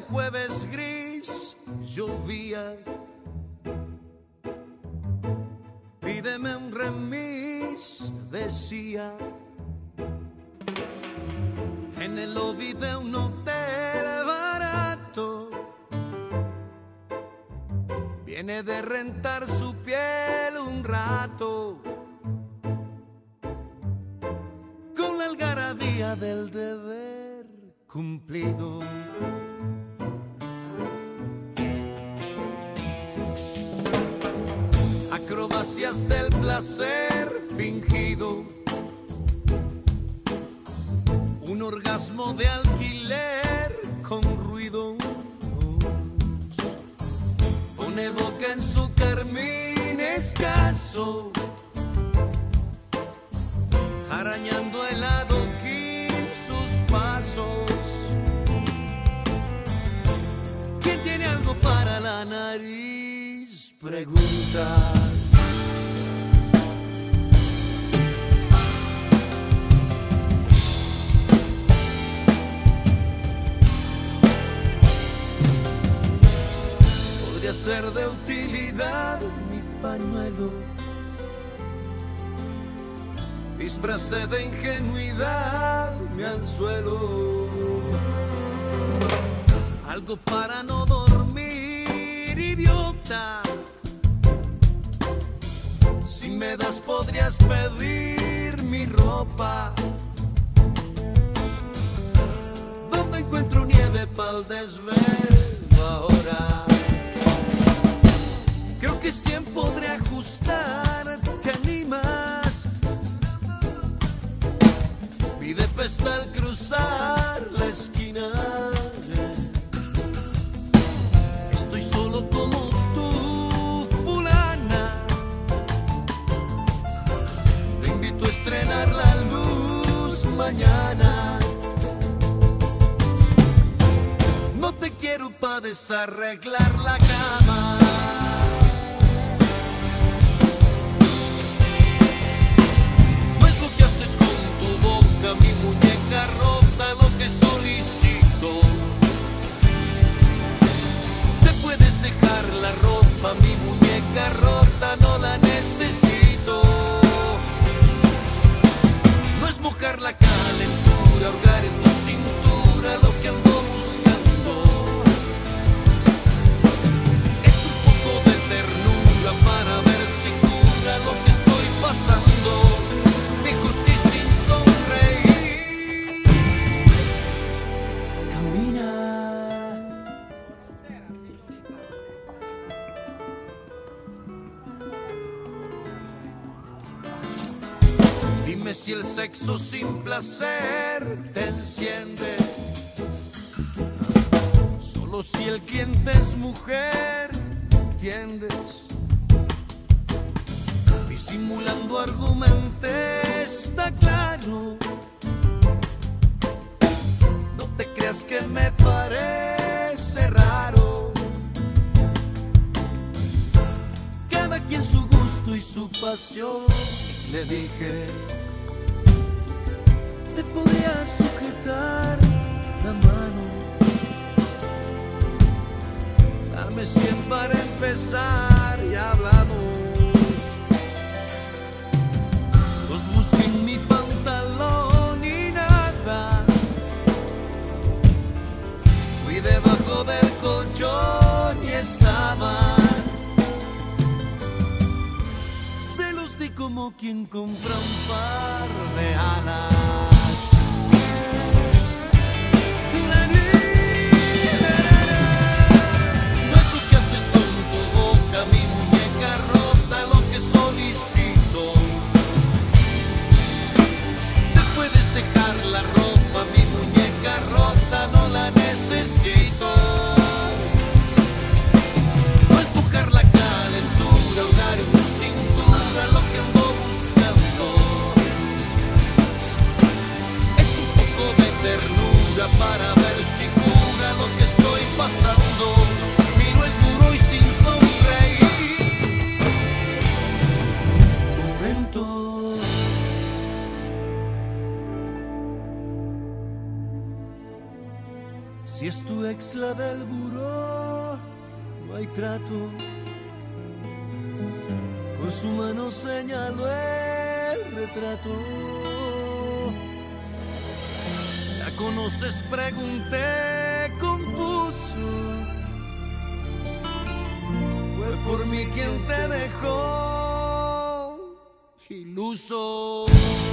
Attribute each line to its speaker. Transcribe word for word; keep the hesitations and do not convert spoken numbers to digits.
Speaker 1: jueves gris llovía. Pídeme un remis, decía. En el lobby de un hotel barato viene de rentar su piel un rato, con la algarabía del deber cumplido. Acrobacias del placer fingido, un orgasmo de alquiler con ruido. Pone boca en su carmín escaso, arañando el adoquín sus pasos. ¿Quién tiene algo para la nariz? Pregunta. Podría ser de utilidad mi pañuelo, disfracé de ingenuidad mi anzuelo. Algo para no dormir, idiota. Si me das podrías pedir mi ropa. ¿Dónde encuentro nieve pa'l desvelo ahora? Creo que cien podré ajustar, ¿te animas? Pide pesta al cruzar la esquina. Estoy solo como tú, fulana. Te invito a estrenar la luz mañana. No te quiero pa' desarreglar la cama. Mi muñeca rota, lo que solicito. Te puedes dejar la ropa, mi muñeca rota, no la necesito. No es mojar la calentura, hurgar en tu cintura lo que ando buscando. Es un poco de ternura para ver si cura lo que estoy pasando. Dijo sí sin sonreír. Dime si el sexo sin placer te enciende, solo si el cliente es mujer, ¿entiendes? Disimulando argumenté, está claro. No te creas que me parece raro. Cada quien su gusto y su pasión. Le dije, te podría sujetar la mano. Dame cien para empezar y hablamos. Los busqué en mi pantalón y nada. Fui debajo del colchón y estaba. Se los di como quien compra un par de alas. No es lo que haces con tu boca, mi muñeca rota, lo que solicito. Te puedes dejar la ropa, mi muñeca rota, no la necesito. No es buscar la calentura, hurgar en tu cintura lo que ando buscando. Si es tu ex la del buró, no hay trato. Con su mano señaló el retrato. ¿La conoces? Pregunté confuso. Fue por mí quien te dejó iluso.